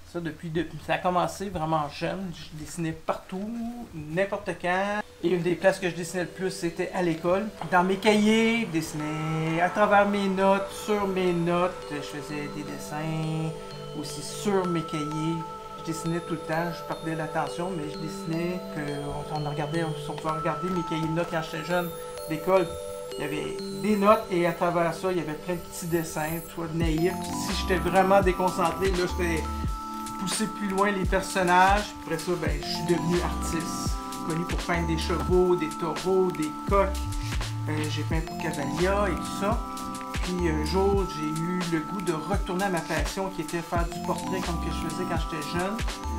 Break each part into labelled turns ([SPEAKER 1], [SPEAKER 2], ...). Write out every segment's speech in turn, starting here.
[SPEAKER 1] Ça, ça a commencé vraiment jeune. Je dessinais partout, n'importe quand. Et une des places que je dessinais le plus, c'était à l'école. Dans mes cahiers, je dessinais à travers mes notes, sur mes notes. Je faisais des dessins aussi sur mes cahiers. Je dessinais tout le temps, je perdais l'attention, mais je dessinais on pouvait regarder mes cahiers de notes quand j'étais jeune d'école. Il y avait des notes et à travers ça, il y avait plein de petits dessins, toi, naïfs. Si j'étais vraiment déconcentré, là, j'étais poussé plus loin les personnages. Après ça, ben, je suis devenu artiste. Connu pour peindre des chevaux, des taureaux, des coqs. J'ai peint pour Cavalia et tout ça. Puis un jour, j'ai eu le goût de retourner à ma passion qui était faire du portrait comme que je faisais quand j'étais jeune.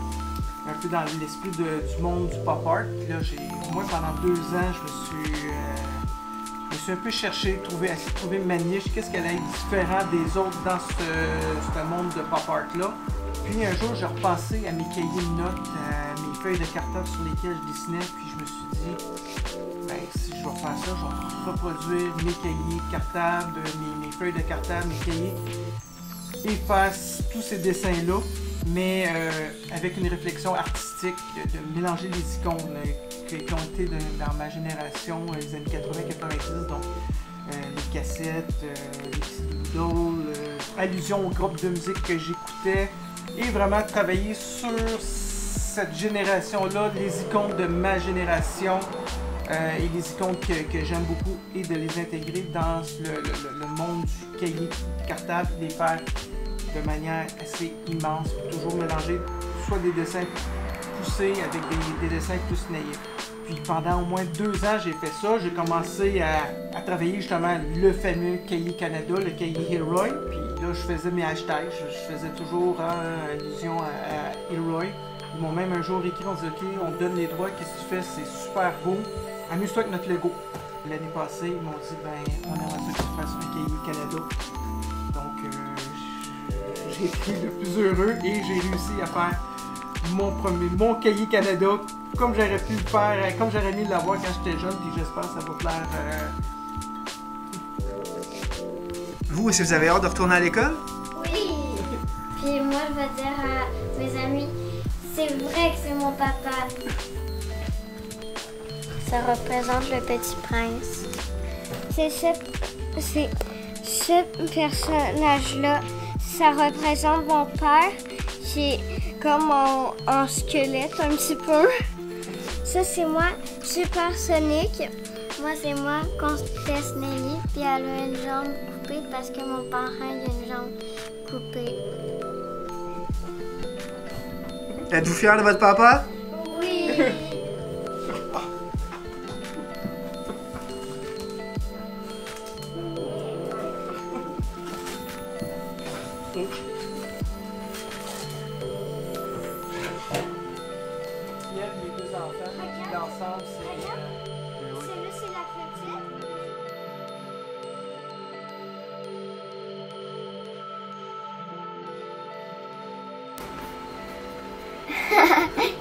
[SPEAKER 1] Un peu dans l'esprit du monde du pop art. Puis là, moi, pendant 2 ans, je me suis un peu cherché, essayer de trouver ma niche, qu'est-ce qu'elle est différent des autres dans ce monde de pop art-là. Puis un jour, j'ai repensé à mes cahiers de notes, à mes feuilles de cartable sur lesquelles je dessinais, puis je me suis dit, ben, si je vais faire ça, je vais reproduire mes cahiers cartables, mes feuilles de cartable, mes cahiers, et faire tous ces dessins-là, mais avec une réflexion artistique, de mélanger les icônes qui ont été dans ma génération, les années 80-90, donc les cassettes, les petits doodles, allusion au groupe de musique que j'écoutais, et vraiment travailler sur cette génération-là, les icônes de ma génération, et les icônes que j'aime beaucoup, et de les intégrer dans le monde du cahier cartable, les faire de manière assez immense, toujours mélanger soit des dessins poussés avec des dessins plus naïfs. Puis pendant au moins 2 ans, j'ai fait ça. J'ai commencé à travailler justement le fameux cahier Canada, le cahier Hilroy. Puis là, je faisais mes hashtags. Je faisais toujours allusion à Hilroy. Ils m'ont même un jour écrit, on dit OK, on te donne les droits, qu'est-ce que tu fais? C'est super beau. Amuse-toi avec notre logo. L'année passée, ils m'ont dit, ben, on aimerait ça que tu fasses un cahier Canada. Donc, j'ai été le plus heureux et j'ai réussi à faire mon cahier Canada comme j'aurais pu le faire, comme j'aurais aimé l'avoir quand j'étais jeune, puis j'espère que ça va plaire.
[SPEAKER 2] Vous, est-ce que vous avez hâte de retourner à l'école?
[SPEAKER 3] Oui! Puis moi, je vais dire à mes amis, c'est vrai que c'est mon papa. Ça représente le petit prince. C'est ce personnage-là, ça représente mon père, qui est comme en squelette un petit peu. Ça, c'est moi, Super Sonic. Moi, c'est moi, Comtesse Nelly, puis elle a une jambe coupée parce que mon parent a une jambe coupée.
[SPEAKER 2] Êtes-vous fiers de votre papa?
[SPEAKER 3] Oui!
[SPEAKER 1] Les 2 enfants, l'ensemble, c'est...
[SPEAKER 3] Celle-là, c'est la petite.